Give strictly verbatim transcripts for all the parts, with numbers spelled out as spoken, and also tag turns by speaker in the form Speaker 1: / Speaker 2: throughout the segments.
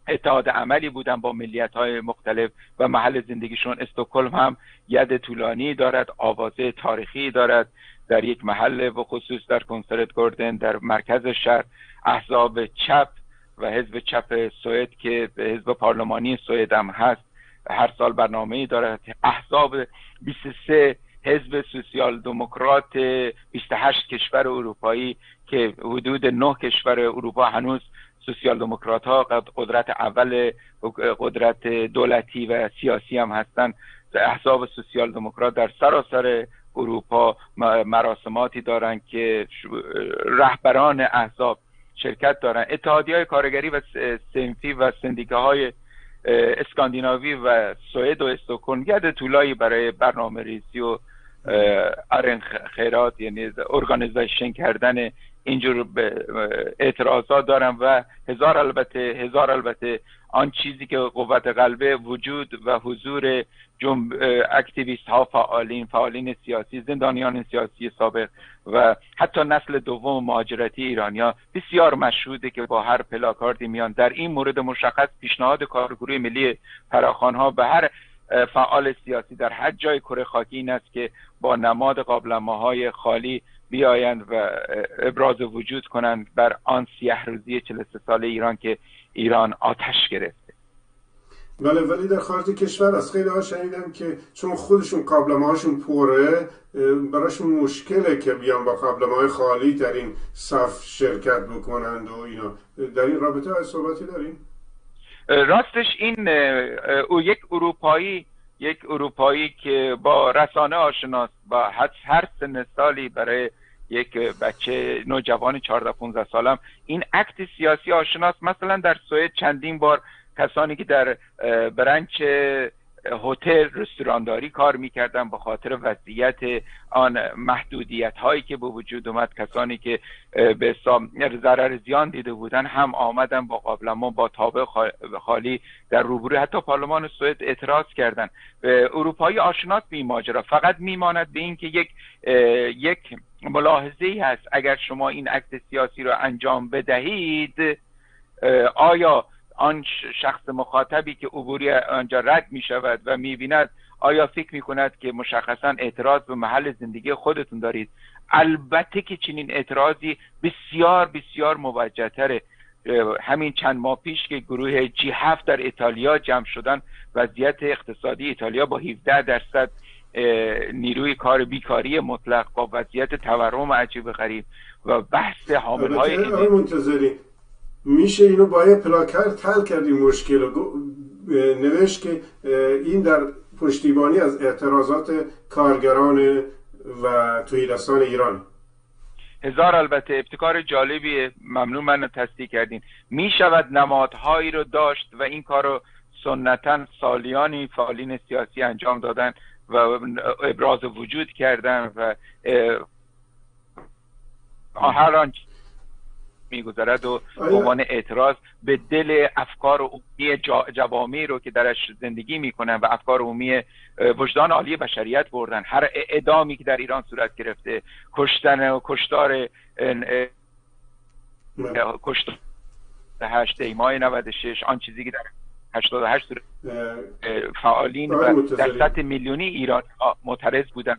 Speaker 1: اتحاد عملی بودن با ملیت‌های مختلف و محل زندگیشون. استکهلم هم ید طولانی دارد، آوازه تاریخی دارد در یک محل، و خصوص در کنسرتگوردن در مرکز شهر. احزاب چپ و حزب چپ سوئد که حزب پارلمانی سوئد هم هست هر سال برنامه‌ای دارد. احزاب بیست و سه حزب سوسیال دموکرات بیست و هشت کشور اروپایی که حدود نه کشور اروپا هنوز سوسیال دموکرات ها قدرت اول قدرت دولتی و سیاسی هم هستند. احزاب سوسیال دموکرات در سراسر اروپا مراسماتی دارند که رهبران احزاب شرکت دارند. اتحادیه‌های کارگری و صنفی و سندیکاهای اسکاندیناوی و سوئد و استکهلم ید طولایی برای برنامه ریزی و خیرات، یعنی ارگانیزیشن کردن اینجور اعتراضات دارن و هزار البته هزار البته آن چیزی که قوت قلبه وجود و حضور جنب اکتیویست ها، فعالین فعالین سیاسی، زندانیان سیاسی سابق و حتی نسل دوم مهاجرتی ایرانیا بسیار مشهوده که با هر پلاکاردی میان. در این مورد مشخص پیشنهاد کارگروه ملی فراخوان ها به هر فعال سیاسی در هر جای کره خاکی این است که با نماد قابلمه‌های خالی بیایند و ابراز وجود کنند بر آن سیه روزی چهل و سه ساله ایران که ایران آتش گرفته.
Speaker 2: بله، ولی در خارج کشور از خیلی ها شنیدم که چون خودشون قابلمه هاشون پره براشون مشکله که بیان با قابلمه های خالی در این صف شرکت بکنند و اینا. در این رابطه های صحبتی داریم؟
Speaker 1: راستش این او یک اروپایی یک اروپایی که با رسانه آشناست و هر سن سالی برای یک بچه نوجوان چهارده پانزده سالم این اکت سیاسی آشناست. مثلا در سوئد چندین بار کسانی که در برنچ هتل رستورانداری کار میکردن به خاطر وضعیت آن محدودیت هایی که به وجود اومد، کسانی که به ضرر زیان دیده بودن هم آمدن با قابلمه با تابع خالی در روبروی حتی پارلمان سوئد اعتراض کردن. اروپایی آشناست به این ماجرا، فقط میماند به این که یک یک ملاحظه‌ای هست. اگر شما این عکس سیاسی رو انجام بدهید، آیا آن شخص مخاطبی که عبوری آنجا رد می شود و می بیند آیا فکر می کند که مشخصا اعتراض به محل زندگی خودتون دارید؟ البته که چنین اعتراضی بسیار بسیار موجه تره. همین چند ماه پیش که گروه جی هفت در ایتالیا جمع شدن، وضعیت اقتصادی ایتالیا با هفده درصد نیروی کار بیکاری مطلق، با وضعیت تورم عجیب غریب و بحث حامل‌های
Speaker 2: منتظری میشه اینو با یه پلاکارد حل کردیم مشکل رو. نوشت که این در پشتیبانی از اعتراضات کارگران و تهیدستان ایران.
Speaker 1: هزار البته ابتکار جالبیه، ممنون من تصدیق کردین. میشود نمادهایی رو داشت و این کار رو سنتاً سالیانی فعالین سیاسی انجام دادن و ابراز وجود کردن و هر آنچه میگذرد و به عنوان اعتراض به دل افکار عمومی جوامعی رو که درش زندگی میکنن و افکار عمومی وجدان عالی بشریت بردن. هر اعدامی که در ایران صورت گرفته، کشتن و کشتار کشتار هشت ماه نود و شش، آن چیزی که در هشتاد و هشت فعالین و در سطح میلیونی ایران معترض بودن.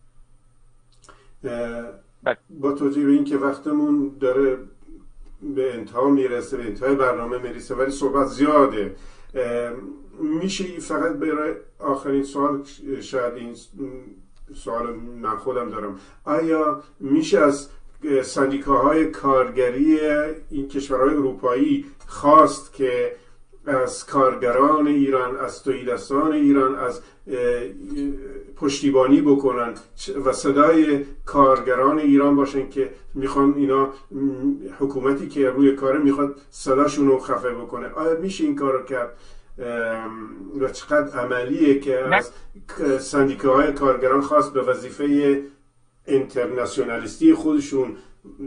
Speaker 2: با توجه به این که وقتمون داره به انتها میرسه، به انتهای برنامه میرسه، ولی صحبت زیاده، میشه فقط برای آخرین سوال، شاید این سوال من خودم دارم، آیا میشه از سندیکاهای کارگری این کشورهای اروپایی خواست که از کارگران ایران، از تهیدستان ایران، از پشتیبانی بکنن و صدای کارگران ایران باشن که میخوان اینا حکومتی که روی کاره میخواد صداشون رو خفه بکنه؟ آیا میشه این کار رو کرد و چقدر عملیه که از سندیکاهای کارگران خواست به وظیفه اینترنشنالیستی خودشون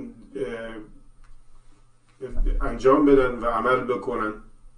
Speaker 2: انجام بدن و عمل بکنن؟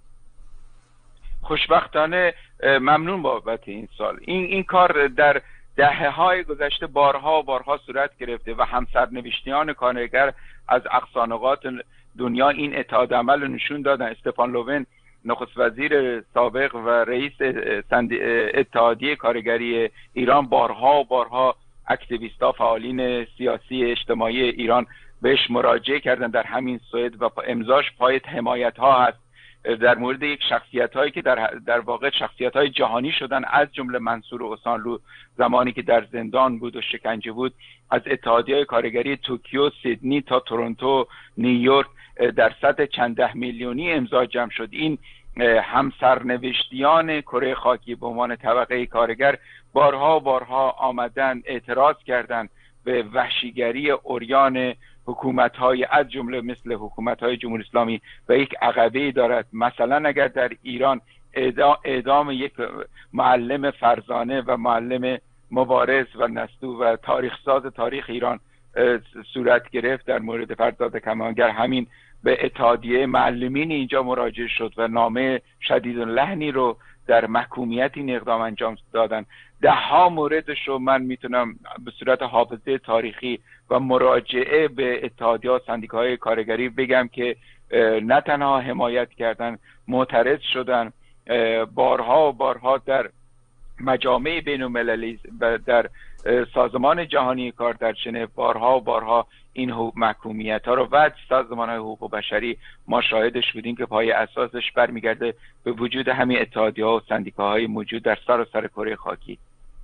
Speaker 1: خوشبختانه ممنون بابت این سال. این این کار در دهه‌های گذشته بارها بارها صورت گرفته و همسرنوشتیان کارگر از اقصا نقاط دنیا این اتحاد عمل رو نشون دادن. استفان لوون نخست وزیر سابق و رئیس اتحادیه کارگری ایران بارها و بارها اکتیویستا، فعالین سیاسی اجتماعی ایران بهش مراجعه کردن در همین صعد و امضاش پای حمایت ها هست در مورد یک شخصیت هایی که در, در واقع شخصیت های جهانی شدن، از جمله منصور اوسانلو زمانی که در زندان بود و شکنجه بود، از اتحادیه کارگری توکیو، سیدنی تا تورنتو، نیویورک در سطح چند ده میلیونی امضا جمع شد. این همسرنوشتیان کره خاکی به عنوان طبقه کارگر بارها بارها آمدن اعتراض کردند به وحشیگری عریان حکومت‌های از جمله مثل حکومت‌های جمهوری اسلامی و یک عقبه‌ای دارد. مثلا اگر در ایران اعدام یک معلم فرزانه و معلم مبارز و نستو و تاریخ ساز تاریخ ایران صورت گرفت در مورد فرزاد کمانگر، همین به اتحادیه معلمین اینجا مراجعه شد و نامه شدید لحنی رو در محکومیت این اقدام انجام دادن. ده ها موردش رو من میتونم به صورت حافظه تاریخی و مراجعه به اتحادیه و سندیکاهای کارگری بگم که نه تنها حمایت کردن، معترض شدن، بارها و بارها در مجامع بین المللی در سازمان جهانی کار در ژنو بارها و بارها این محکومیت ها رو و سازمان های حقوق بشری ما شاهدش بودیم که پای اساسش برمیگرده به وجود همین اتحادیه ها و سندیکاهای موجود در سراسر کره خاکی.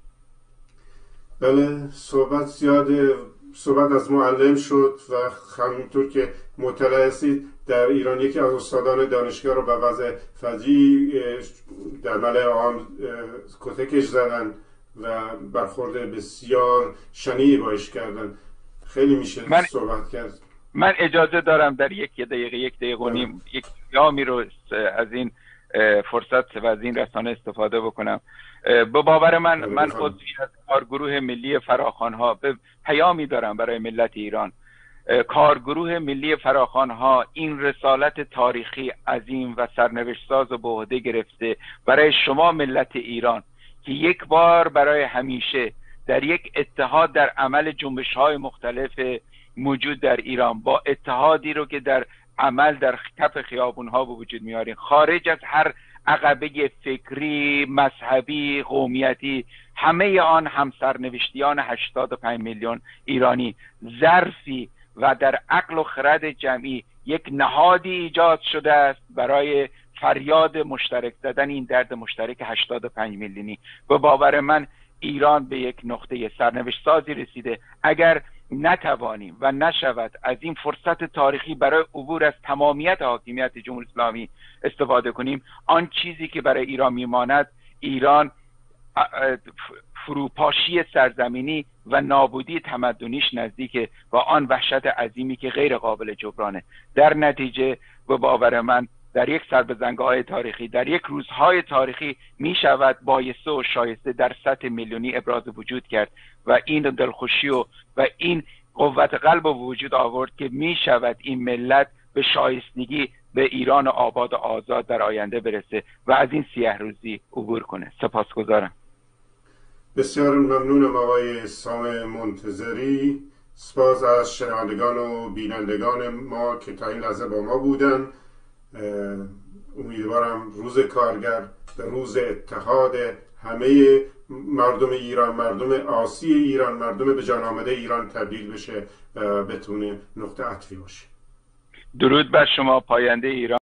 Speaker 2: بله، صحبت زیاده، صحبت از معلم شد و همینطور که مطلع هستید در ایران یکی از استادان دانشگاه رو به وضع فجی در ملأ عام کتکش زدن و برخورد بسیار شنیعی باش کردن. خیلی میشه من صحبت کرد.
Speaker 1: من اجازه دارم در یک دقیقه یک دقیقه و نیم یک پیامی رو از این فرصت و از این رسانه استفاده بکنم. به باور من من عضوی از کارگروه ملی فراخوان‌ها به پیامی دارم برای ملت ایران. کارگروه ملی فراخوان‌ها این رسالت تاریخی عظیم و سرنوشت ساز و به عهده گرفته برای شما ملت ایران که یک بار برای همیشه در یک اتحاد در عمل جنبش‌های مختلف موجود در ایران، با اتحادی رو که در عمل در کف خیابون‌ها به وجود میارین، خارج از هر عقبه فکری، مذهبی، قومیتی، همه آن همسرنوشتیان هشتاد و پنج میلیون ایرانی، ظرفی و در عقل و خرد جمعی یک نهادی ایجاد شده است برای فریاد مشترک زدن این درد مشترک هشتاد و پنج میلیونی. به باور من ایران به یک نقطه سرنوشت سازی رسیده. اگر نتوانیم و نشود از این فرصت تاریخی برای عبور از تمامیت حاکمیت جمهوری اسلامی استفاده کنیم، آن چیزی که برای ایران میماند ایران فروپاشی سرزمینی و نابودی تمدنیش نزدیکه و آن وحشت عظیمی که غیر قابل جبرانه. در نتیجه به باور من در یک سربزنگاه تاریخی، در یک روزهای تاریخی می شود بایسته و شایسته در سطح میلیونی ابراز وجود کرد و این دلخوشی و, و این قوت قلب و وجود آورد که می شود این ملت به شایستگی به ایران آباد و آزاد در آینده برسه و از این سیاه روزی عبور کنه. سپاسگزارم.
Speaker 2: بسیار ممنونم آقای سام منتظری. سپاس از شنوندگان و بینندگان ما که تا این لحظه با ما بودن. امیدوارم روز کارگر به روز اتحاد همه مردم ایران، مردم آسی ایران، مردم به جان آمده ایران تبدیل بشه و بتونه نقطه عطفی باشه.
Speaker 1: درود بر شما پاینده ایران.